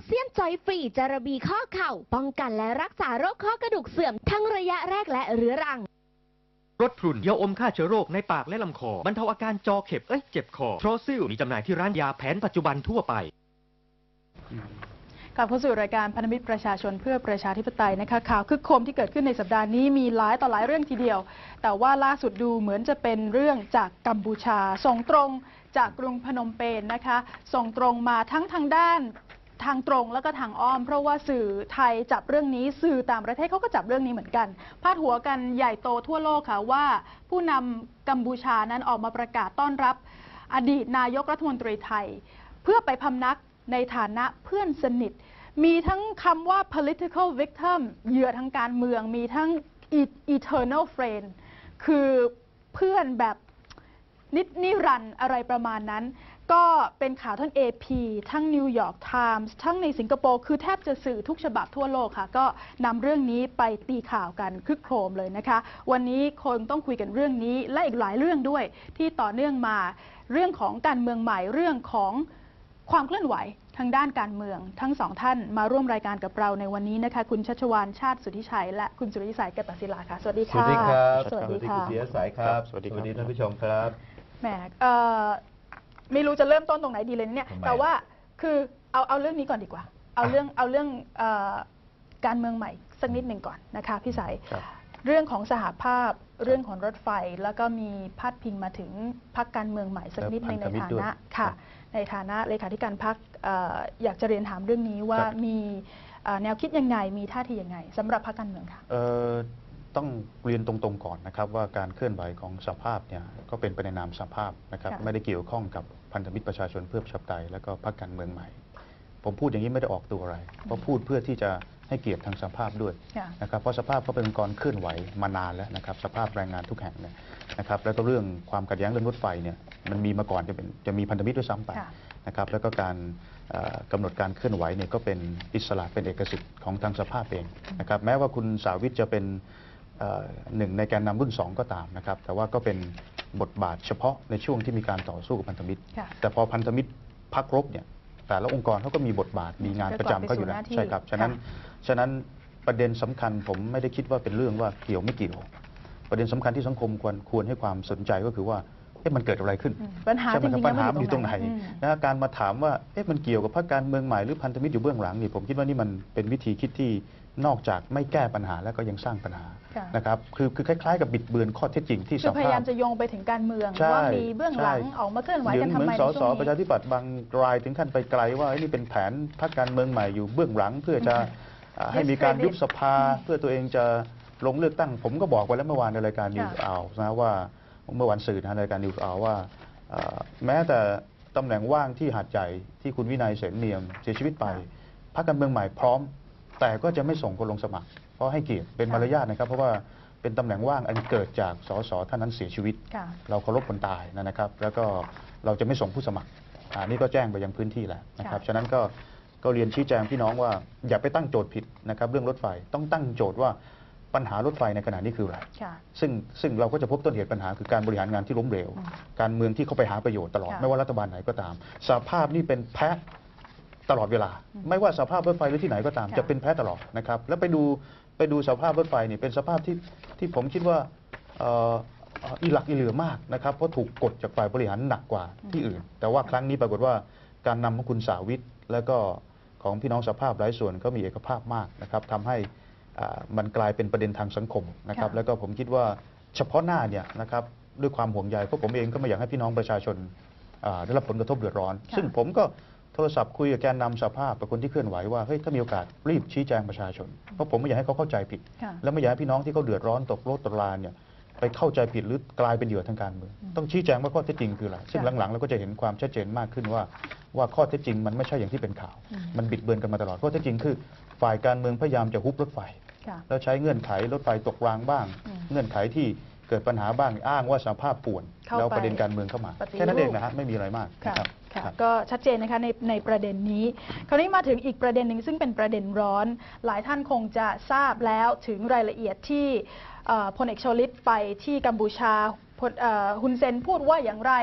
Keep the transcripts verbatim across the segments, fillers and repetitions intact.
เซียมจอยฟรีจะระบีข้อเข่าป้องกันและรักษาโรคข้อกระดูกเสื่อมทั้งระยะแรกและเรื้อรังรถพรุนยาอมฆ่าเชื้อโรคในปากและลำคอบรรเทาอาการจอเข็บเอ้ยเจ็บคอโทรซิลมีจำหน่ายที่ร้านยาแผนปัจจุบันทั่วไปกลับเข้าสู่รายการพันธมิตรประชาชนเพื่อประชาธิปไตยนะคะข่าวคึกโครมที่เกิดขึ้นในสัปดาห์นี้มีหลายต่อหลายเรื่องทีเดียวแต่ว่าล่าสุดดูเหมือนจะเป็นเรื่องจากกัมพูชาส่งตรงจากกรุงพนมเปญนะคะส่งตรงมาทั้งทางด้านทางตรงแล้วก็ทางอ้อมเพราะว่าสื่อไทยจับเรื่องนี้สื่อต่างประเทศเขาก็จับเรื่องนี้เหมือนกันพาดหัวกันใหญ่โตทั่วโลกค่ะว่าผู้นำกัมพูชานั้นออกมาประกาศต้อนรับอดีตนายกรัฐมนตรีไทยเพื่อไปพำนักในฐานะเพื่อนสนิทมีทั้งคำว่า political victim เหยื่อทางการเมืองมีทั้ง eternal friend คือเพื่อนแบบนิดนิรันดร์อะไรประมาณนั้นก็เป็นข่าวทั้ง เอ พี ทั้ง New York Times ทั้งในสิงคโปร์คือแทบจะสื่อทุกฉบับทั่วโลกค่ะก็นำเรื่องนี้ไปตีข่าวกันคึกโครมเลยนะคะวันนี้คงต้องคุยกันเรื่องนี้และอีกหลายเรื่องด้วยที่ต่อเนื่องมาเรื่องของการเมืองใหม่เรื่องของความเคลื่อนไหวทางด้านการเมืองทั้งสองท่านมาร่วมรายการกับเราในวันนี้นะคะคุณชัชวาลชาติสุทธิชัยและคุณสุริศัยเกษตศิลาค่ะสวัสดีค่ะสวัสดีครับสวัสดีค่ะคุณเสียสายครับสวัสดีท่านผู้ชมครับแหมไม่รู้จะเริ่มต้นตรงไหนดีเลยเนี่ยแต่ว่าคือเอาเอาเรื่องนี้ก่อนดีกว่าเอาเรื่องเอาเรื่องการเมืองใหม่สักนิดหนึ่งก่อนนะคะพี่สายเรื่องของสหภาพเรื่องของรถไฟแล้วก็มีพาดพิงมาถึงพรรคการเมืองใหม่สักนิดหนึ่งในฐานะค่ะในฐานะเลขาธิการพรรคอยากจะเรียนถามเรื่องนี้ว่ามีแนวคิดยังไงมีท่าทียังไงสำหรับพรรคการเมืองค่ะต้องเรียนตรงๆก่อนนะครับว่าการเคลื่อนไหวของสหภาพเนี่ยก็เป็นไปในนามสหภาพนะครับไม่ได้เกี่ยวข้องกับพันธมิตรประชาชนเพื่อประชาธิปไตยและก็พรรคการเมืองใหม่ผมพูดอย่างนี้ไม่ได้ออกตัวอะไรเพราะพูดเพื่อที่จะให้เกียรติทางสหภาพด้วยนะครับเพราะสหภาพก็เป็นองค์กรเคลื่อนไหวมานานแล้วนะครับสหภาพแรงงานทุกแห่งเนี่ยนะครับแล้วก็เรื่องความขัดแย้งเรื่องรถไฟเนี่ยมันมีมาก่อนจะเป็นจะมีพันธมิตรด้วยซ้ำไปนะครับแล้วก็การกำหนดการเคลื่อนไหวเนี่ยก็เป็นอิสระเป็นเอกสิทธิ์ของทางสหภาพเองนะครับแม้ว่าคุณสาวิทจะเป็นหนึ่งในแกนนำรุ่นสองก็ตามนะครับแต่ว่าก็เป็นบทบาทเฉพาะในช่วงที่มีการต่อสู้กับพันธมิตรแต่พอพันธมิตรพักรบเนี่ยแต่ละองค์กรเขาก็มีบทบาทมีงานประจำเขาอยู่แล้วใช่ครับฉะนั้นฉะนั้นประเด็นสำคัญผมไม่ได้คิดว่าเป็นเรื่องว่าเกี่ยวไม่เกี่ยวประเด็นสำคัญที่สังคมควรควรให้ความสนใจก็คือว่าเอ๊ะมันเกิดอะไรขึ้นปัญหาจริงๆปัญหาอยู่ตรงไหนนะการมาถามว่าเอ๊ะมันเกี่ยวกับพรรคการเมืองใหม่หรือพันธมิตรอยู่เบื้องหลังนี่ผมคิดว่านี่มันเป็นวิธีคิดที่นอกจากไม่แก้ปัญหาแล้วก็ยังสร้างปัญหานะครับคือคือคล้ายๆกับบิดเบือนข้อเท็จจริงที่สภาพพยายามจะโยงไปถึงการเมืองว่ามีเบื้องหลังออกมาเคลื่อนไหวกันทำไมเหมือนสสประชาธิปัตย์บางรายถึงขั้นไปไกลว่านี่เป็นแผนพรรคการเมืองใหม่อยู่เบื้องหลังเพื่อจะให้มีการยุบสภาเพื่อตัวเองจะลงเลือกตั้งผมก็บอกไว้แล้วเมื่อวานในรายการนิวส์อาวนะว่าเมื่อวันสื่อนะรายการนิวส์อาวว่าแม้แต่ตำแหน่งว่างที่หาดใหญ่ที่คุณวินัยเสนเนียมเสียชีวิตไปพรรคการเมืองใหม่พร้อมแต่ก็จะไม่ส่งคนลงสมัครเพราะให้เกียรติเป็นมารยาทนะครับเพราะว่าเป็นตำแหน่งว่างอันเกิดจากสสท่านนั้นเสียชีวิตเราเคารพคนตายนะครับแล้วก็เราจะไม่ส่งผู้สมัครอันนี้ก็แจ้งไปยังพื้นที่แล้วนะครับฉะนั้นก็ก็เรียนชี้แจงพี่น้องว่าอย่าไปตั้งโจทย์ผิดนะครับเรื่องรถไฟต้องตั้งโจทย์ว่าปัญหารถไฟในขณะนี้คืออะไรซึ่งซึ่งเราก็จะพบต้นเหตุปัญหาคือการบริหารงานที่ล้มเหลวการเมืองที่เข้าไปหาประโยชน์ตลอดไม่ว่ารัฐบาลไหนก็ตามสหภาพนี่เป็นแพ้ตลอดเวลาไม่ว่าสภาพรถไฟหรือที่ไหนก็ตามจะเป็นแพ้ตลอดนะครับแล้วไปดูไปดูสภาพรถไฟนี่เป็นสภาพที่ที่ผมคิดว่าอีหลักอีเหลือมากนะครับเพราะถูกกดจากฝ่ายบริหารหนักกว่าที่อื่นแต่ว่าครั้งนี้ปรากฏว่าการนำของคุณสาวิทแล้วก็ของพี่น้องสภาพหลายส่วนก็มีเอกภาพมากนะครับทำให้มันกลายเป็นประเด็นทางสังคมนะครับแล้วก็ผมคิดว่าเฉพาะหน้าเนี่ยนะครับด้วยความห่วงใยเพราะผมเองก็ไม่อยากให้พี่น้องประชาชนได้รับผลกระทบเดือดร้อนซึ่งผมก็โทรศัพท์คุยกับแกนนำสภาพกับคนที่เคลื่อนไหวว่าเฮ้ยถ้ามีโอกาสรีบชี้แจงประชาชนเพราะผมไม่อยากให้เขาเข้าใจผิดและไม่อยากให้พี่น้องที่เขาเดือดร้อนตกโลดตกลานเนี่ยไปเข้าใจผิดหรือกลายเป็นเหยื่อทางการเมืองต้องชี้แจงว่าข้อเท็จจริงคืออะไรซึ่งหลังๆเราก็จะเห็นความชัดเจนมากขึ้นว่าว่าข้อเท็จจริงมันไม่ใช่อย่างที่เป็นข่าวมันบิดเบือนกันมาตลอดข้อเท็จจริงคือฝ่ายการเมืองพยายามจะฮุบรถไฟแล้วใช้เงื่อนไขรถไฟตกรางบ้างเงื่อนไขที่เกิดปัญหาบ้างอ้างว่าสภาพป่วนแล้วประเด็นการเมืองเข้ามาแค่นั้นเองนะฮะไม่มีอะไรมากครับก็ชัดเจนนะคะในในประเด็นนี้คราวนี้มาถึงอีกประเด็นหนึ่งซึ่งเป็นประเด็นร้อนหลายท่านคงจะทราบแล้วถึงรายละเอียดที่พลเอกชวลิตไปที่กัมพูชาฮุนเซนพูดว่าอย่างไร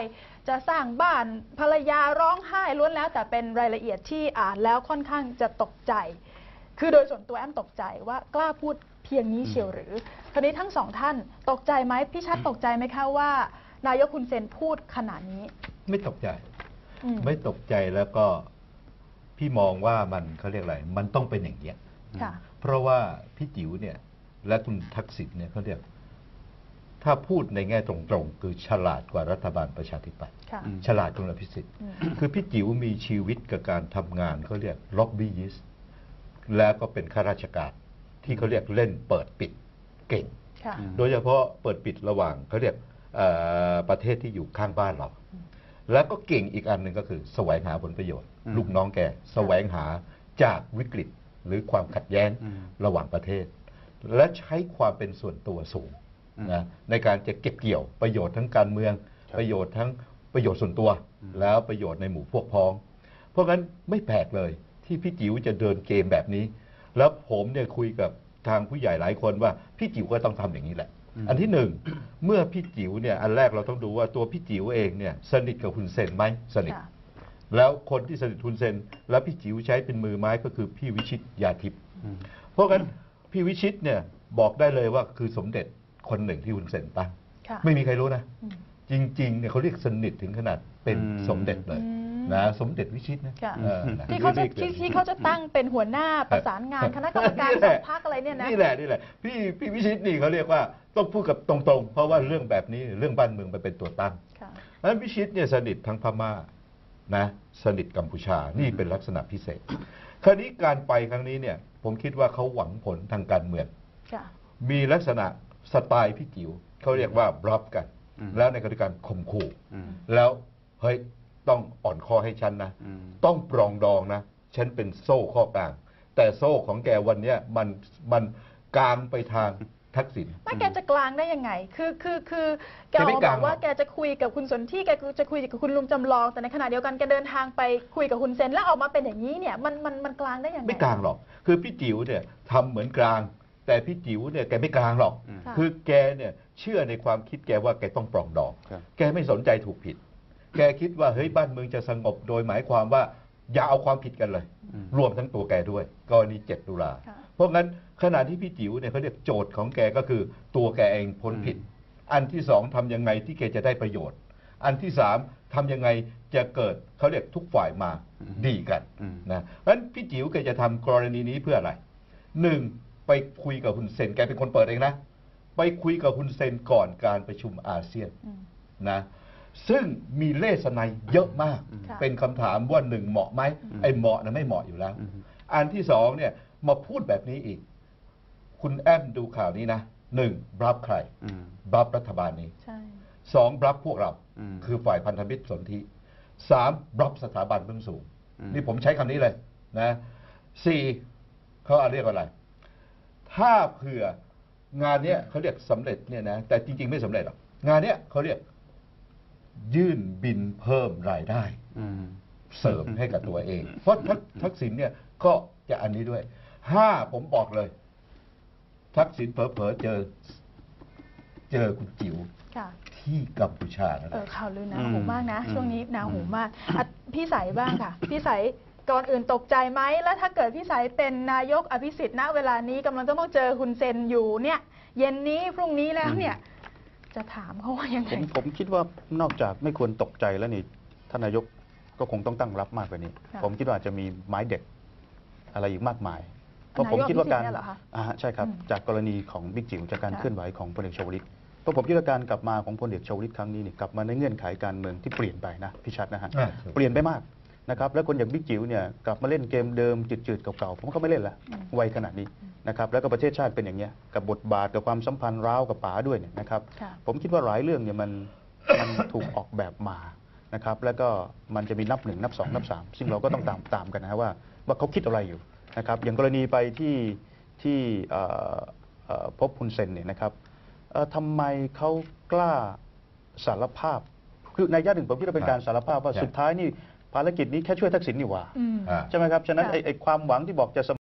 จะสร้างบ้านภรรยาร้องไห้ล้วนแล้วแต่เป็นรายละเอียดที่อ่านแล้วค่อนข้างจะตกใจ คือโดยส่วนตัวแอมตกใจว่ากล้าพูดเพียงนี้เชียวหรือคราวนี้ทั้งสองท่านตกใจไหมพี่ชัดตกใจไหมคะว่านายกฮุนเซนพูดขนาดนี้ไม่ตกใจอืมไม่ตกใจแล้วก็พี่มองว่ามันเขาเรียกอะไร มันต้องเป็นอย่างเงี้ยค่ะเพราะว่าพี่จิ๋วเนี่ย และคุณทักษิณเนี่ยเขาเรียก ถ้าพูดในแง่ตรงๆ คือฉลาดกว่ารัฐบาลประชาธิปัตย์ค่ะฉลาดกว่าอภิสิทธิ์อืมคือพี่จิ๋วมีชีวิตกับการทำงานเขาเรียกล็อบบี้ยิสแล้วก็เป็นข้าราชการที่เขาเรียกเล่นเปิดปิดเก่งค่ะโดยเฉพาะเปิดปิดระหว่างเขาเรียกเอ่อประเทศที่อยู่ข้างบ้านเรา แล้วก็เก่งอีกอันหนึ่งก็คือแสวงหาผลประโยชน์อืมลูกน้องแกแสวงหาจากวิกฤตหรือความขัดแย้งอืมระหว่างประเทศ และใช้ความเป็นส่วนตัวสูงอืมนะในการจะเก็บเกี่ยวประโยชน์ทั้งการเมืองครับประโยชน์ทั้งประโยชน์ส่วนตัวอืมแล้วประโยชน์ในหมู่พวกพ้อง เพราะงั้นไม่แปลกเลยที่พี่จิ๋วจะเดินเกมแบบนี้ แล้วผมเนี่ยคุยกับทางผู้ใหญ่หลายคนว่าพี่จิ๋วก็ต้องทำอย่างนี้แหละ อันที่หนึ่ง เมื่อพี่จิ๋วเนี่ยอันแรกเราต้องดูว่าตัวพี่จิ๋วเองเนี่ยสนิทกับฮุนเซนไหมสนิทค่ะแล้วคนที่สนิทฮุนเซน แล้วพี่จิ๋วใช้เป็นมือไม้ก็คือพี่วิชิตยาทิพย์อืมเพราะงั้นพี่วิชิตเนี่ยบอกได้เลยว่าคือสมเด็จคนหนึ่งที่ฮุนเซนตั้งค่ะไม่มีใครรู้นะอืมจริงๆเนี่ยเขาเรียกสนิทถึงขนาดเป็นอืมสมเด็จเลยอืมนะสมเด็จวิชิตนะค่ะเออนะที่เขาจะรียกที่ที่เขาจะตั้งเป็นหัวหน้าประสานงานคณะกรรมการนี่สแหอละงพรรคอะไรเนี่ยนะนี่แหละนี่แหละพี่พี่วิชิตนี่เขาเรียกว่าต้องพูดกับตรงๆ เพราะว่าเรื่องแบบนี้เรื่องบ้านเมืองมันเป็นตัวตั้งค่ะเพราะฉะนั้นวิชิตเนี่ยสนิททั้งพม่านะสนิทกัมพูชานี่เป็นลักษณะพิเศษ คราวนี้การไปครั้งนี้เนี่ยผมคิดว่าเขาหวังผลทางการเมืองค่ะมีลักษณะสไตล์พี่จิ๋วเขาเรียกว่าบล็อบกันอืมแล้วในการการข่มขู่อืมแล้วเฮ้ยต้องอ่อนข้อให้ฉันนะอืมต้องปรองดองนะ ฉันเป็นโซ่ข้อกลาง แต่โซ่ของแกวันเนี้ยมันมันกลางไปทางทักษิณไม่แกจะกลางได้ยังไง คือคือคือแกแกอไม่อกมากลางบอกว่าหรอกแกจะคุยกับคุณสนธิแกจะคุยกับคุณลุงจำลอง แต่ในขณะเดียวกันแกเดินทางไปคุยกับคุณเซนแล้วออกมาเป็นอย่างนี้เนี่ยมันมันมันกลางได้ยังไงไม่กลางหรอก คือพี่จิ๋วเนี่ยทำเหมือนกลาง แต่พี่จิ๋วเนี่ยแกไม่กลางหรอกอืมค่ะคือแกเนี่ยเชื่อในความคิดแกว่าแกต้องปรองดองครับแกไม่สนใจถูกผิด แกคิดว่าเฮ้ยบ้านเมืองจะสงบโดยหมายความว่าอย่าเอาความผิดกันเลยอืมรวมทั้งตัวแกด้วยกรณีเจ็ดตุลาค่ะเพราะงั้นขณะที่พี่จิ๋วเนี่ยเขาเรียกโจทย์ของแกก็คือตัวแกเองพ้นผิด อันที่สองทำยังไงที่แกจะได้ประโยชน์ อันที่สามทำยังไงจะเกิดเขาเรียกทุกฝ่ายมาอืมดีกันอืมนะเพราะฉะนั้นพี่จิ๋วแกจะทำกรณีนี้เพื่ออะไรหนึ่งไปคุยกับฮุนเซนแกเป็นคนเปิดเองนะ ไปคุยกับฮุนเซนก่อนการประชุมอาเซียนอืมนะซึ่งมีเลสไนยเยอะมากค่ะเป็นคำถามว่าหนึ่งเหมาะไหมอืมไอ้เหมาะนะไม่เหมาะอยู่แล้วอืมอันที่สองเนี่ยมาพูดแบบนี้อีก คุณแอมดูข่าวนี้นะหนึ่งบลับใครอืมบลับรัฐบาลนี้ใช่สองบลับพวกเราอืมคือฝ่ายพันธมิตรสนธิสามบลับสถาบันเบื้องสูงอืมนี่ผมใช้คำนี้เลยนะสี่เขาเรียกว่าอะไร ถ้าเผื่องานเนี้ยเขาเรียกสำเร็จเนี่ยนะแต่จริง ๆ ไม่สำเร็จหรอกงานเนี้ยเขาเรียกยื่นบินเพิ่มรายได้อืมเสริมให้กับตัวเอง เพราะทักทักษิณเนี่ยก็จะอันนี้ด้วย ห้าผมบอกเลย ทักษิณเผลอๆเจอ เจอคุณจิ๋วค่ะที่กัมพูชานะเออข่าวลือหนาอืมหูมากนะอืมช่วงนี้หนาหูอืมมากอ่ะพี่ใสบ้างค่ะ พี่ใสก่อนอื่นตกใจไหมแล้วถ้าเกิดพี่ใสเป็นนายกอภิสิทธิ์ณเวลานี้กำลังจะต้องเจอคุณเซนอยู่เนี่ย เย็นนี้พรุ่งนี้แล้วเนี่ย จะถามเขาว่ายังไงผมผมคิดว่านอกจากไม่ควรตกใจแล้วนี่ท่านนายกก็คงต้องตั้งรับมากกว่านี้ค่ะผมคิดว่าอาจจะมีไม้เด็ดอะไรอีกมากมาย เพราะนายกผมคิดว่าการอภิสิทธิ์เนี่ยเหรอคะอ่าฮะใช่ครับอืมจากกรณีของบิ๊กจิ๋วจากการค่ะเคลื่อนไหวของพลเอกชวลิตเพราะผมคิดว่าการกลับมาของพลเอกชวลิตครั้งนี้นี่กลับมาในเงื่อนไขการเมืองที่เปลี่ยนไปนะพี่ชัดนะฮะอ่าเปลี่ยนไปมากนะครับแล้วคนอย่างบิ๊กจิ๋วเนี่ยกลับมาเล่นเกมเดิมจืดๆเก่าๆผมก็ไม่เล่นละอืมวัยขนาดนี้นะครับแล้วก็ประเทศชาติเป็นอย่างเงี้ยกับบทบาทกับความสัมพันธ์ร้าวกับป๋าด้วยเนี่ยนะครับค่ะผมคิดว่าหลายเรื่องเนี่ยมัน มันถูกออกแบบมานะครับแล้วก็มันจะมีนับหนึ่งนับสองนับสามซึ่งเราก็ต้องตามตามกันนะฮะว่าว่าเขาคิดอะไรอยู่นะครับอย่างกรณีไปที่ที่เอ่อเอ่อพบคุณเซนเนี่ยนะครับเอ่อทำไมเขากล้าสารภาพ คือในย่าหนึ่งผมคิดว่าเป็นการสารภาพว่าใช่สุดท้ายนี่ภารกิจนี้แค่ช่วยทักษิณนี่หว่าอืมอ่าใช่ไหมครับฉะนั้นค่ะไอ้ไอ้ความหวังที่บอกจะ